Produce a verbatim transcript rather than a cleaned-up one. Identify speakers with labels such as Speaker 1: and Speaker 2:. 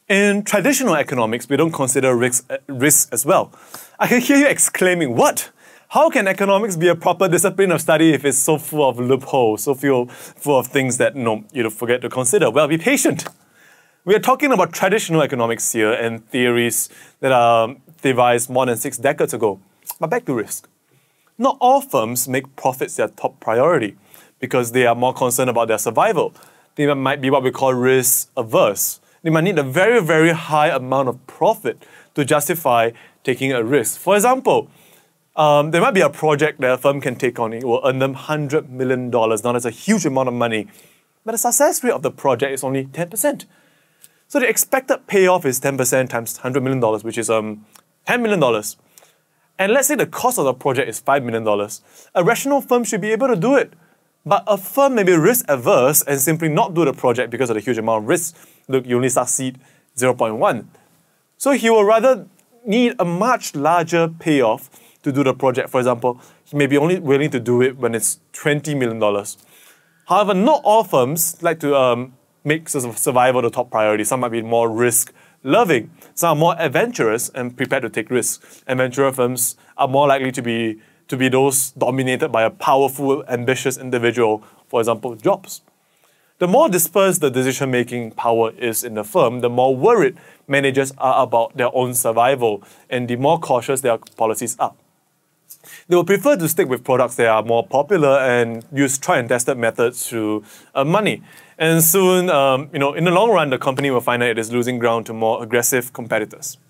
Speaker 1: In traditional economics, we don't consider risk, risk as well. I can hear you exclaiming, what? How can economics be a proper discipline of study if it's so full of loopholes, so full, full of things that you know, you forget to consider? Well, be patient. We are talking about traditional economics here and theories that are devised more than six decades ago. But back to risk. Not all firms make profits their top priority because they are more concerned about their survival. They might be what we call risk averse. They might need a very, very high amount of profit to justify taking a risk. For example, um, there might be a project that a firm can take on. It will earn them one hundred million dollars. Now, that's a huge amount of money. But the success rate of the project is only ten percent. So the expected payoff is ten percent times one hundred million dollars, which is um, ten million dollars. And let's say the cost of the project is five million dollars. A rational firm should be able to do it. But a firm may be risk-averse and simply not do the project because of the huge amount of risk. Look, you only succeed zero point one. So he will rather need a much larger payoff to do the project. For example, he may be only willing to do it when it's twenty million dollars. However, not all firms like to um, make survival the top priority. Some might be more risk-loving. Some are more adventurous and prepared to take risks. Adventurous firms are more likely to be to be those dominated by a powerful, ambitious individual, for example, Jobs. The more dispersed the decision-making power is in the firm, the more worried managers are about their own survival, and the more cautious their policies are. They will prefer to stick with products that are more popular and use tried and tested methods to earn money. And soon, um, you know, in the long run, the company will find that it is losing ground to more aggressive competitors.